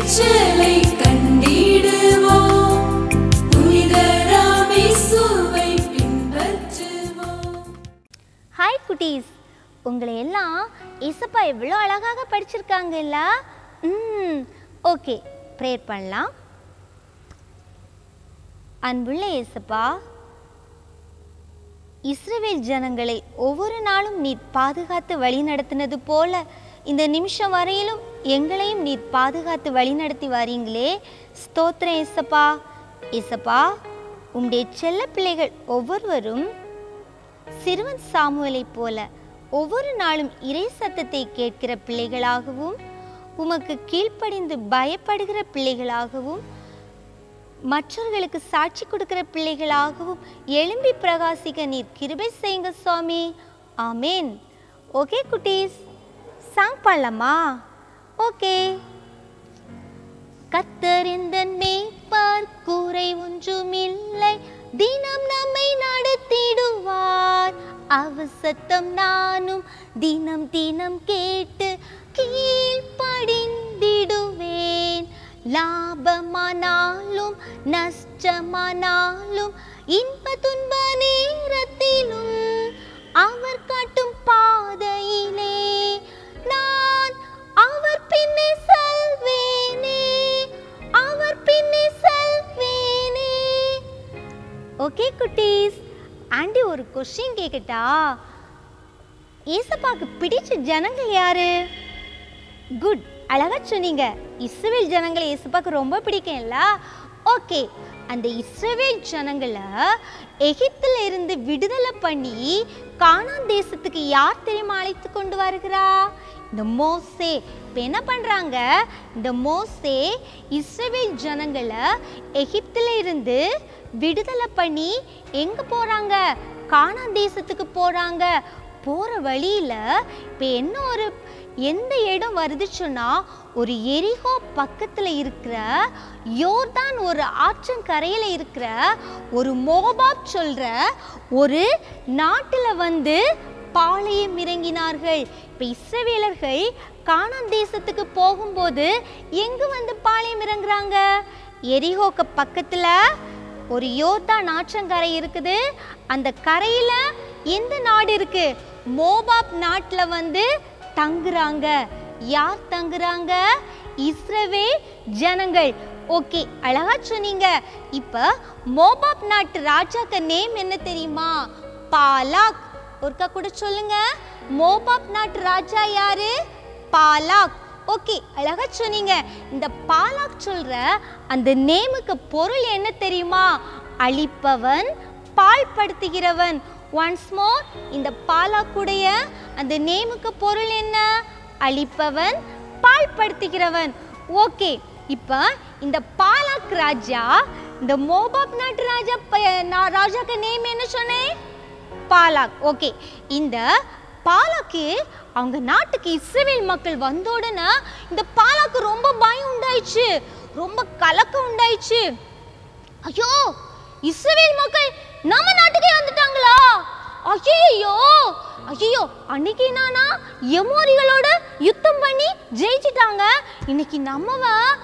விளைச்சலை கண்டிடுவோம், புனிதராம் இயேசுவை பின்பற்றுவோம். ஹாய் குட்டீஸ், உங்களை எல்லாம் இசப்பா எவ்வளோ அழகாக படிச்சிருக்காங்கல்ல? ஓகே, ப்ரேயர் பண்ணலாம். அன்புள்ள இயேசப்பா, இஸ்ரவேல் ஜனங்களை ஒவ்வொரு நாளும் நீர் பாதுகாத்து வழி நடத்தினது போல இந்த நிமிஷம் வரையிலும் எங்களையும் நீர் பாதுகாத்து வழி நடத்தி வாரீங்களே, ஸ்தோத்திரம் இயேசப்பா. இயேசப்பா, உம்முடைய செல்ல பிள்ளைகள் ஒவ்வொருவரும் சிறுவன் சாமுவேலை போல ஒவ்வொரு நாளும் இறை சத்தத்தை கேட்கிற பிள்ளைகளாகவும், உமக்கு கீழ்ப்படிந்து பயப்படுகிற பிள்ளைகளாகவும், மற்றவர்களுக்கு சாட்சி கொடுக்கிற பிள்ளைகளாகவும் எழும்பி பிரகாசிக்க நீர் கிருபை செய்யுங்க சுவாமி. ஆமேன். ஓகே குட்டீஸ், சாங் பாடலாமா? ஓகே. கர்த்தர் எந்தன் மேய்ப்பர், குறை ஒன்றுமில்லை, தினம் நம்மை நடத்திடுவார். அவர் சத்தம் நானும் தினம் தினம் கேட்டு கீழ்ப்படிந்திடுவேன். லாபமானாலும் நஷ்டமானாலும் இன்ப துன்ப நேரத்திலும் அவர் காட்டும் பாதையிலே நான் அவர் பின்னே செல்வேனே, அவர் பின்னே செல்வேனே. ஓகே குட்டீஸ், ஆண்டி ஒரு கொஸ்டின் கேட்கட்டா? ஏசப்பாக்கு பிடிச்ச ஜனங்கள் யாரு? குட், அழகா சொன்னீங்க. இஸ்ரவேல் ஜனங்களை இயேசுப்பாக்கு ரொம்ப பிடிக்கும்ல? ஓகே, அந்த இஸ்ரவேல் ஜனங்களை எகிப்தில் இருந்து விடுதலை பண்ணி கானான் தேசத்துக்கு யார் தெரியுமா அழைத்து கொண்டு வருகிறா? இந்த மோசே. இப்போ என்ன பண்ணுறாங்க? இந்த மோசே இஸ்ரவேல் ஜனங்களை எகிப்தில் இருந்து விடுதலை பண்ணி எங்கே போகிறாங்க? கானான் தேசத்துக்கு போகிறாங்க. போகிற வழியில் இப்போ எந்த இடம் வருது சொன்னால், ஒரு எரிகோ பக்கத்தில் இருக்கிற யோர்தான் ஒரு ஆற்றங்கரையில் இருக்கிற ஒரு மோபாப் சொல்கிற ஒரு நாட்டில் வந்து பாளையம் இறங்கினார்கள். இப்போ இஸ்ரவேலர்கள் கானான் தேசத்துக்கு போகும்போது எங்கே வந்து பாளையம் இறங்குறாங்க? எரிகோக்கு பக்கத்தில் ஒரு யோர்தான் ஆற்றங்கரை இருக்குது. அந்த கரையில் எந்த நாடு இருக்கு? மோபாப் நாட்டில் வந்து தங்குறாங்க. யார் தங்குறாங்க? இஸ்ரவேல் ஜனங்கள். ஓகே, அழகா சொன்னீங்க. இப்ப மோபாப் நாட்டு ராஜாக்கு நேம் என்ன தெரியுமா? பாலாக். ஒருக்கா கூட சொல்லுங்க. மோபாப் நாட்டு ராஜா யாரு? பாலாக். ஓகே, அழகா சொன்னீங்க. இந்த பாலாக் சொல்ற அந்த நேமுக்கு பொருள் என்ன தெரியுமா? அழிப்பவன், பாழ்படுத்துகிறவன். ஒன்ஸ் மோர், இந்த பாலாக்குடைய அந்த நேமுக்கு பொருள் என்ன? அழிப்பவன், பாழ்படுத்துகிறவன். ஓகே, இப்போ இந்த பாலாக் ராஜா, இந்த மோபாப் நாட்டு ராஜாக்கு நேம் என்ன சொன்னேன்? பாலாக். ஓகே, இந்த பாலாக்கு அவங்க நாட்டுக்கு இஸ்ரவேல் மக்கள் வந்த உடனே இந்த பாலாக்கு ரொம்ப பயம் உண்டாயிடுச்சு, ரொம்ப கலக்கம் உண்டாயிடுச்சு. ஐயோ, இஸ்ரவேல் மக்கள் நம்ம நாட்டுக்கே வந்துட்டாங்களா? ஐயோ ஐயோ, அன்னைக்கு நானா எமோரிகளோட யுத்தம் பண்ணி ஜெயிச்சிட்டாங்க. இன்னைக்கு நம்மவ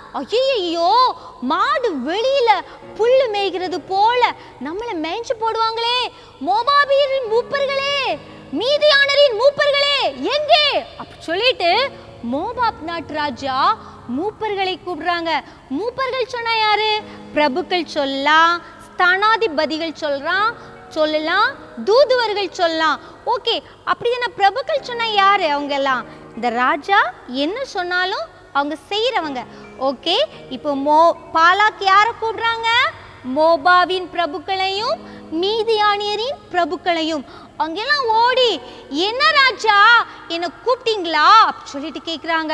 ஐயோ மாடு வெளியில புல்லு மேய்கிறது போல நம்மளை மேய்ச்சி போடுவாங்களே. மோபாபியரின் மூப்பர்களே, மீதியானரின் மூப்பர்களே எங்கே அப்படி சொல்லிட்டு மோபாப் நாட்டு ராஜா மூப்பர்களை கூப்பிடுறாங்க. மூப்பர்கள் சொன்னா யாரு? பிரபுக்கள் சொல்லலாம், ஸ்தானாதிபதிகள் சொல்லலாம், தூதுவர்கள் சொல்லலாம். ஓகே, அப்படின்னா பிரபுக்கள் சொன்னா யாரு? அவங்க எல்லாம் இந்த ராஜா என்ன சொன்னாலும் அவங்க செய்யறவங்க. ஓகே, இப்போ பாலாக் யாரை கூப்பிடுறாங்க? மோபாவின் பிரபுக்களையும் மீதியானியரின் பிரபுக்களையும். அங்கெல்லாம் ஓடி, என்ன ராஜா என்ன கூப்பிட்டீங்களா அப்படி சொல்லிட்டு கேட்குறாங்க.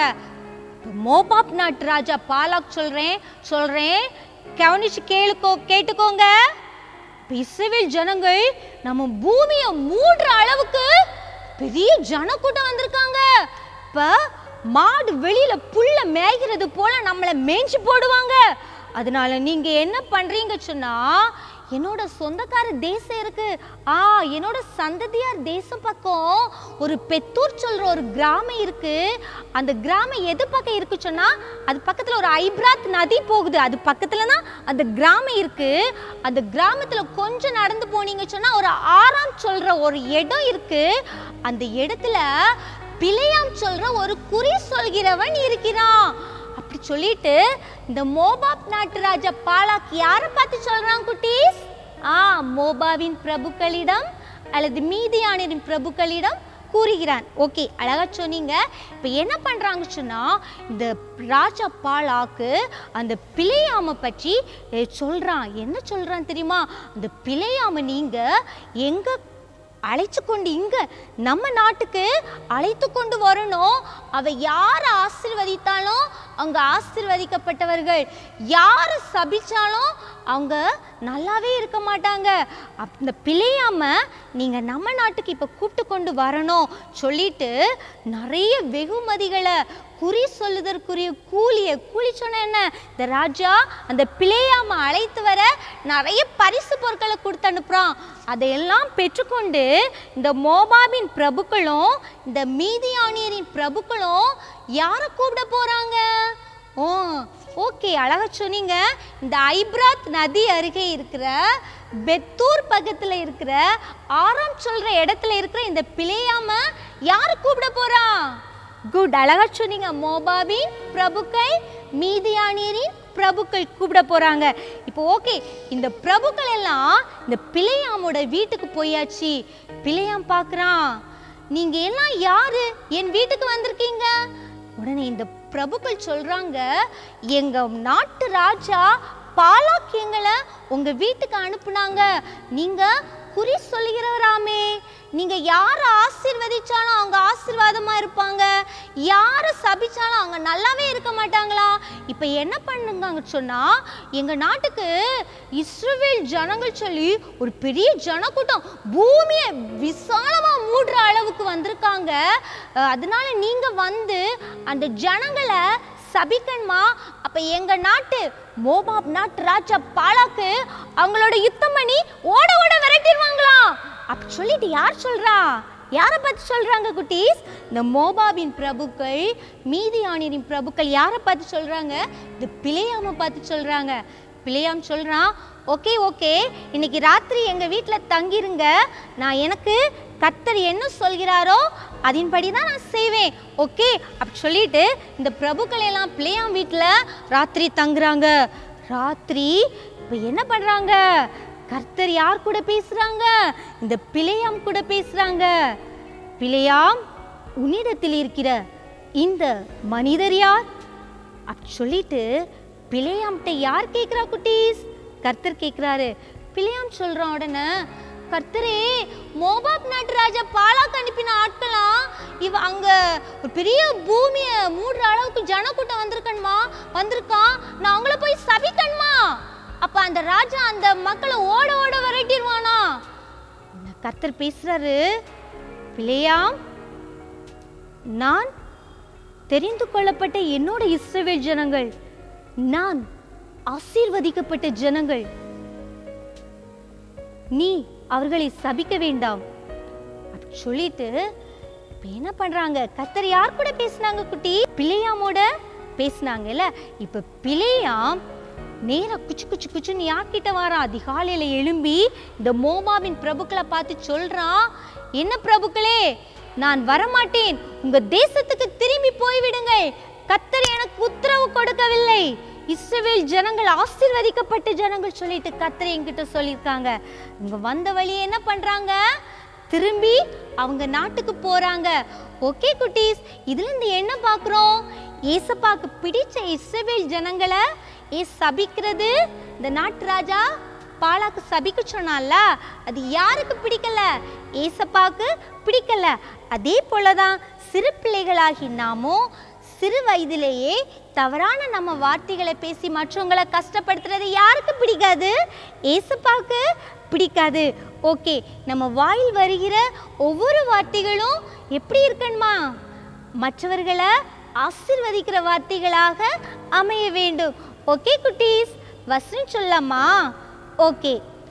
மோபாப் நாட்டு ராஜா பாலாக் சொல்றேன் கவனிச்சு கேட்டுக்கோங்க. இஸ்ரவேல் ஜனங்கள் நம்ம பூமியை மூடுற அளவுக்கு பெரிய ஜனக்கூட்டம் வந்திருக்காங்க. இப்ப மாடு வெளியில புல்ல மேய்கிறது போல நம்மளை மேய்ச்சி போடுவாங்க. அதனால நீங்க என்ன பண்றீங்க சொன்னா, என்னோட சொந்தக்கார தேசம் இருக்கு, என்னோட சந்ததியார் தேசம் பக்கம் ஒரு பெத்தூர் சொல்ற ஒரு கிராமம் இருக்கு. அந்த கிராமம் எது பக்கம் இருக்கு சொன்னா, அது பக்கத்துல ஒரு ஐப்ராத் நதி போகுது, அது பக்கத்துல தான் அந்த கிராமம் இருக்கு. அந்த கிராமத்துல கொஞ்சம் நடந்து போனீங்க சொன்னா ஒரு ஆறாம் சொல்ற ஒரு இடம் இருக்கு. அந்த இடத்துல பிலேயாம் சொல்ற ஒரு குறி சொல்கிறவன் இருக்கிறான். அப்படி சொல்லிட்டு இந்த மோபாப் நாட்டு ராஜா பாலாக் யாரை பார்த்து சொல்றான் குட்டீஸ்? மோபாவின் பிரபுக்களிடம் அல்லது மீதியானின் பிரபுக்களிடம் கூறுகிறான். ஓகே, அழகா சொன்னீங்க. இப்போ என்ன பண்றாங்க சொன்னா, இந்த ராஜா பாலாக்கு அந்த பிலேயாமை பற்றி சொல்றான். என்ன சொல்றான் தெரியுமா? அந்த பிலேயாமை நீங்க எங்க அழைச்சு கொண்டு இங்க நம்ம நாட்டுக்கு அழைத்து கொண்டு வரணும். அவ யாரை ஆசீர்வதித்தாலும் அவங்க ஆசீர்வதிக்கப்பட்டவர்கள், யாரை சபிச்சாலும் அவங்க நல்லாவே இருக்க மாட்டாங்க. அந்த பிலேயாம நீங்க நம்ம நாட்டுக்கு இப்ப கூப்பிட்டு கொண்டு வரணும் சொல்லிட்டு நிறைய வெகுமதிகளை, குறி சொல்லுதற்குரிய கூலி சொன்ன என்ன, இந்த ராஜா அந்த பிலேயாம அழைத்து வர நிறைய பரிசு பொருட்களை கொடுத்து அனுப்புறான். அதையெல்லாம் பெற்றுக்கொண்டு இந்த மோபாபின் பிரபுக்களும் இந்த மீதியானியரின் பிரபுக்களும் யாரை கூப்பிட போறாங்க? ஓகே, அழகா சொன்னீங்க. இந்த ஐப்ராத் நதி அருகே இருக்கிற பெத்தூர் பக்கத்துல இருக்கிற ஆறாம் சொல்ற இடத்துல இருக்கிற இந்த பிலேயாம யாரை கூப்பிட போறான்? குட், அழகா சொன்னீங்க. மோபாபின் பிரபுக்கள், மீதியானியரின் பிரபுக்கள் கூப்பிட போறாங்க. இப்போ ஓகே, இந்த பிரபுக்கள் எல்லாம் இந்த பிலேயாமோட வீட்டுக்கு போயாச்சு. பிலேயாம் பார்க்கறான், நீங்க எல்லாம் யாரு என் வீட்டுக்கு வந்திருக்கீங்க? உடனே இந்த பிரபுக்கள் சொல்றாங்க, எங்க நாட்டு ராஜா பாலாக் எங்களை உங்க வீட்டுக்கு அனுப்புனாங்க. நீங்க குறி சொல்லுகிறவராமே, நீங்க யாரை ஆசீர்வதிச்சாலும் அவங்க ஆசீர்வாதமா இருப்பாங்க, யாரை சபிச்சாலும் அவங்க நல்லாவே இருக்க மாட்டாங்களா? இப்ப என்ன பண்ணுங்க சொன்னா, எங்க நாட்டுக்கு இஸ்ரவேல் ஜனங்கள் சொல்லி ஒரு பெரிய ஜனக்கூட்டம் பூமியை விசாலமா மூடுற அளவுக்கு வந்திருக்காங்க. அதனால நீங்க வந்து அந்த ஜனங்களை சபிக்கணுமா? அப்ப எங்க நாட்டு மோபாப் நாட்டு ராஜா பாலாக்கு அவங்களோட யுத்தம் பண்ணி ஓட ஓட விரட்டிடுவாங்களா? அப்படி சொல்லிட்டு யார் சொல்றா? யாரை பார்த்து சொல்றாங்க குட்டீஸ்? இந்த மோபாபின் பிரபுக்கள், மீதியானியரின் பிரபுக்கள் யாரை பார்த்து சொல்றாங்க? இந்த பிலேயாமை பார்த்து சொல்றாங்க. பிலேயாம் சொல்றான், ஓகே, இன்னைக்கு ராத்திரி எங்க வீட்டில் தங்கிருங்க. நான் எனக்கு கர்த்தர் என்ன சொல்கிறாரோ அதன்படி தான் நான் செய்வேன். ஓகே அப்படி சொல்லிட்டு இந்த பிரபுக்கள் எல்லாம் பிலேயாம் வீட்டில் ராத்திரி தங்குறாங்க. ராத்திரி இப்போ என்ன பண்றாங்க? கர்த்தர் யார் கூட பேசுறாங்க? இந்த பிலேயாம் கூட பேசுறாங்க. பிலேயாம், உன்னிடத்தில் இருக்கிற இந்த மனிதர் யார்? அப்படி சொல்லிட்டு பிலேயாம்கிட்ட யார் கேட்குறா குட்டீஸ்? கர்த்தர் கேட்குறாரு. பிலேயாம் சொல்றான் உடனே, கர்த்தரே, மோபாப் நாட்டு ராஜா பாலாக்கு அனுப்பின ஆட்களாம் அங்க ஒரு பெரிய பூமியை மூடுற அளவுக்கு ஜனக்கூட்டம் வந்திருக்கான். நான் அவங்கள போய் சபிக்கணுமா? அப்ப அந்த ராஜா அந்த மக்களை ஓட ஓட விரட்டிடுவானா? கர்த்தர் பேசுறாரு, பிலேயாம், நான் தெரிந்து கொள்ளப்பட்ட என்னோட இஸ்ரவேல் ஜனங்கள், நான் ஆசீர்வதிக்கப்பட்ட ஜனங்கள், நீ அவர்களை சபிக்க வேண்டாம் அப்படி சொல்லிட்டு என்ன பண்றாங்க? கர்த்தர் யார் கூட பேசினாங்க குட்டி? பிலேயாமோட பேசினாங்கல்ல. இப்ப பிலேயாம் நேரா குச்சுன்னு யார்கிட்ட வாரா? அதிகாலையில எழும்பி இந்த மோபாபின் பிரபுக்களை பார்த்து சொல்றான், என்ன பிரபுக்களே, நான் வரமாட்டேன், உங்க தேசத்துக்கு திரும்பி போய்விடுங்கள். கர்த்தர் எனக்கு உத்தரவு கொடுக்கவில்லை. இஸ்ரவேல் ஜனங்கள் ஆசீர்வதிக்கப்பட்ட ஜனங்கள் சொல்லிட்டு கர்த்தர் என்கிட்ட சொல்லியிருக்காங்க. இங்க வந்த வழி என்ன பண்றாங்க? திரும்பி அவங்க நாட்டுக்கு போறாங்க. ஓகே குட்டீஸ், இதுல இருந்து என்ன பார்க்குறோம்? ஏசப்பாக்கு பிடிச்ச இஸ்ரவேல் ஜனங்களை சபிக்கிறது இந்த நாட்டு ராஜா பாலாக்கு சபிக்க சொன்னால, அது யாருக்கு பிடிக்கல? ஏசப்பாக்கு பிடிக்கல. அதே போலதான் சிறு பிள்ளைகளாகி நாமும் சிறு வயதிலேயே தவறான நம்ம வார்த்தைகளை பேசி மற்றவங்களை கஷ்டப்படுத்துறது யாருக்கு பிடிக்காது? ஏசப்பாக்கு பிடிக்காது. ஓகே, நம்ம வாயில் வருகிற ஒவ்வொரு வார்த்தைகளும் எப்படி இருக்கணுமா? மற்றவர்களை ஆசீர்வதிக்கிற வார்த்தைகளாக அமைய வேண்டும். ஓகே குட்டீஸ், வசனம் சொல்லலாமா? ஓகே,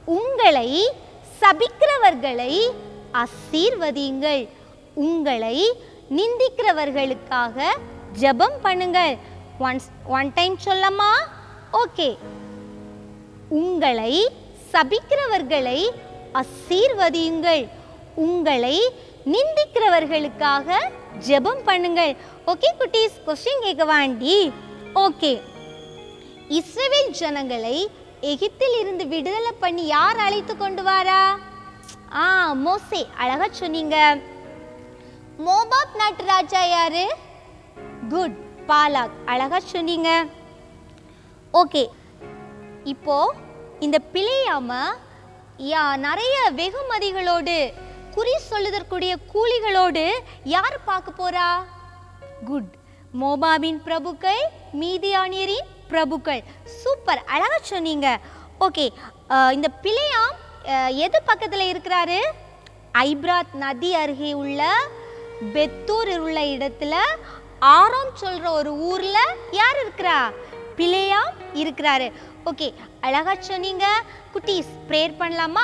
உங்களை சபிக்கிறவர்களை ஆசீர்வதியுங்கள், உங்களை நிந்திக்கிறவர்களுக்காக ஜெபம் பண்ணுங்கள். ஒன் டைம் சொல்லமா? ஓகே. உங்களை சபிக்கிறவர்களை ஆசீர்வதியுங்கள், உங்களை நிந்திக்கிறவர்களுக்காக ஜெபம் பண்ணுங்கள். ஓகே குட்டீஸ், கொஸ்டின் கேட்க வேண்டி. ஓகே, இஸ்ரவேல் ஜனங்களை எகிப்தில் இருந்து விடுதலை பண்ணி யார் அழைத்து கொண்டு வாரா? மோசே. அழகா சொன்னீங்க. மோபாப் நாட்டு ராஜா யாரு? Good, Balak. அழகா சொன்னீங்க. ஓகே, இப்போ இந்த பிழையாம நிறைய வெகுமதிகளோடு குறி சொல்லுதற்குரிய கூலிகளோடு யார் பார்க்க போறா? குட், மோபாபின் பிரபுக்கள், மீதியானியரின் பிரபுக்கள். சூப்பர், அழகா சொன்னீங்க. ஓகே, இந்த பிழையாம் எது பக்கத்தில் இருக்கிறாரு? ஐப்ராத் நதி அருகே உள்ள பெத்தூர் உள்ள இடத்துல ஆரோம் சொல்ற ஒரு ஊர்ல யார் இருக்கிறா? பிழையாம் இருக்கிறாரு. ஓகே, அழகா சொன்னீங்க. குட்டீஸ், பிரேயர் பண்ணலாமா?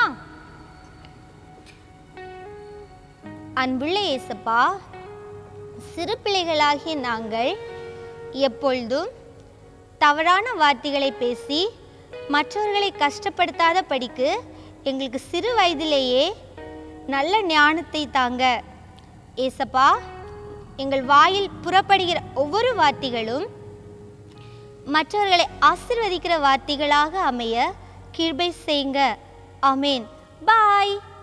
அன்புள்ள இயேசப்பா, சிறு பிள்ளைகளாகிய நாங்கள் எப்பொழுதும் தவறான வார்த்தைகளை பேசி மற்றவர்களை கஷ்டப்படுத்தாத படிக்கு எங்களுக்கு சிறு வயதிலேயே நல்ல ஞானத்தை தாங்க ஏசப்பா. எங்கள் வாயில் புறப்படுகிற ஒவ்வொரு வார்த்தைகளும் மற்றவர்களை ஆசீர்வதிக்கிற வார்த்தைகளாக அமைய கிருபை செய்யுங்க. ஆமேன். பாய்.